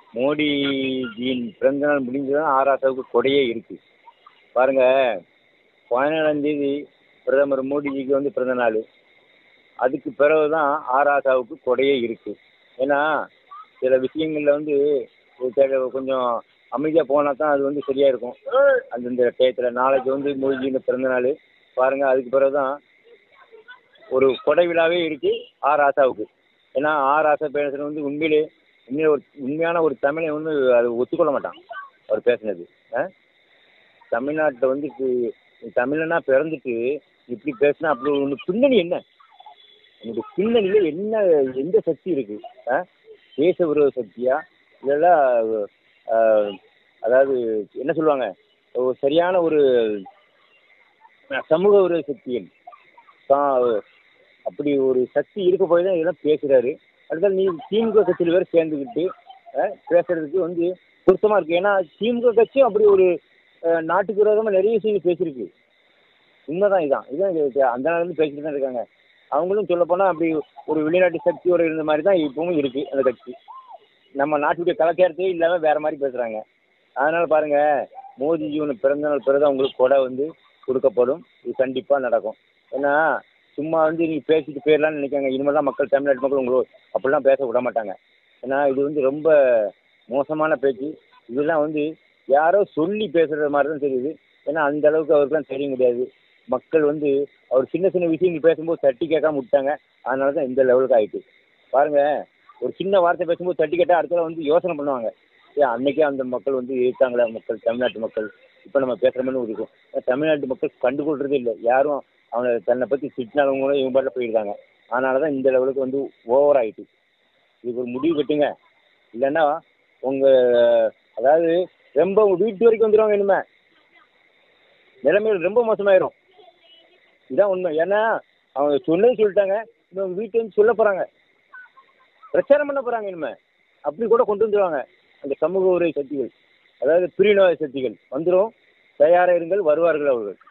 மோடிஜியின் பிறந்தநாள் முடிஞ்சுதான் ஆராசாவுக்கு கொடையே இருக்குது. பாருங்கள், 17ஆம் தேதி பிரதமர் மோடிஜிக்கு வந்து பிறந்த நாள். அதுக்கு பிறகு தான் ஆராசாவுக்கு கொடையே இருக்குது. ஏன்னா சில விஷயங்களில் வந்து கொஞ்சம் அமைதியாக போனால் தான் அது வந்து சரியாக இருக்கும். அந்தந்த டயத்தில் நாளைக்கு வந்து மோடிஜியின் பிறந்த நாள் பாருங்கள். அதுக்கு பிறகு தான் ஒரு கொடை விழாவே இருக்குது ஆராசாவுக்கு. ஏன்னா ஆராசா பேசுகிறது வந்து உண்மையான ஒரு தமிழை வந்து அது ஒத்துக்கொள்ள மாட்டான் அவர் பேசுனது. தமிழ்நாட்டில் வந்து தமிழனா பிறந்துட்டு இப்படி பேசினா அப்படி ஒன்று பின்னணி என்ன? உங்களுடைய பின்னணியில் என்ன, எந்த சக்தி இருக்குது? தேச விரோத சக்தியா இதெல்லாம் அதாவது என்ன சொல்லுவாங்க, ஒரு சரியான ஒரு சமூக விரோத சக்திகள் அப்படி ஒரு சக்தி இருக்க போய் தான் இதெல்லாம் பேசுகிறாரு. அதுதான் நீ திமுக கட்சியில் வேறு சேர்ந்துக்கிட்டு பேசுறதுக்கு வந்து பொருத்தமாக இருக்குது. ஏன்னா திமுக கட்சியும் அப்படி ஒரு நாட்டுக்கு விரோதமாக நிறைய விஷயங்கள் பேசியிருக்கு. உண்மைதான், இதான் அந்த நாள்லேருந்து பேசிட்டு தான் இருக்காங்க. அவங்களும் சொல்லப்போனால் அப்படி ஒரு வெளிநாட்டு சக்தியோடு இருந்த மாதிரி தான் இப்பவும் இருக்குது அந்த கட்சி. நம்ம நாட்டுடைய கலாச்சாரத்தையே இல்லாமல் வேறு மாதிரி பேசுகிறாங்க. அதனால் பாருங்கள், மோடிஜியோட பிறந்தநாள் பிறகு அவங்களுக்கு கொடை வந்து கொடுக்கப்படும். இது கண்டிப்பாக நடக்கும். ஏன்னா சும்மா வந்து நீ பேசிட்டு போயிடலான்னு நினைக்காங்க. இனிமேல் தான் மக்கள், தமிழ்நாட்டு மக்கள் உங்களுக்கு அப்படிலாம் பேச விட மாட்டாங்க. ஏன்னா இது வந்து ரொம்ப மோசமான பேச்சு. இதெல்லாம் வந்து யாரோ சொல்லி பேசுகிற மாதிரி தான் தெரியுது. ஏன்னா அந்த அளவுக்கு அவருக்குலாம் தெரிய முடியாது. மக்கள் வந்து அவர் சின்ன சின்ன விஷயங்கள் பேசும்போது தட்டி கேட்காம விட்டாங்க. அதனால தான் இந்த லெவலுக்கு ஆகிட்டு. பாருங்கள், ஒரு சின்ன வார்த்தை பேசும்போது தட்டி கேட்டால் அடுத்த வந்து யோசனை பண்ணுவாங்க. அன்றைக்கே அந்த மக்கள் வந்து இருக்காங்களா, மக்கள், தமிழ்நாட்டு மக்கள் இப்போ நம்ம பேசுகிற மாதிரி இருக்கும். தமிழ்நாட்டு மக்கள் கண்டுகொள்றதே இல்லை. யாரும் அவங்க தன்னை பற்றி திட்டினாலும் கூட இவங்க பாட்டில் போயிருக்காங்க. அதனால தான் இந்த லெவலுக்கு வந்து ஓவர் ஆகிட்டு. இதுக்கு ஒரு முடிவு கட்டுங்க. இல்லைன்னா அதாவது ரொம்ப உங்கள் வீட்டு வரைக்கும் வந்துடுவாங்க. இனிமே நிலைமைகள் ரொம்ப மோசமாயிரும். இதுதான் உண்மை. ஏன்னா அவங்க சொன்னது சொல்லிட்டாங்க. இன்னும் வீட்டு வந்து சொல்ல போகிறாங்க, பிரச்சாரம் பண்ண போகிறாங்க. இனிமே அப்படி கூட கொண்டு வந்துடுவாங்க அந்த சமூக உரை சக்திகள், அதாவது பிரிவினவாத சக்திகள் வந்துடும். தயாராக இருங்கள், வருவார்கள் அவர்கள்.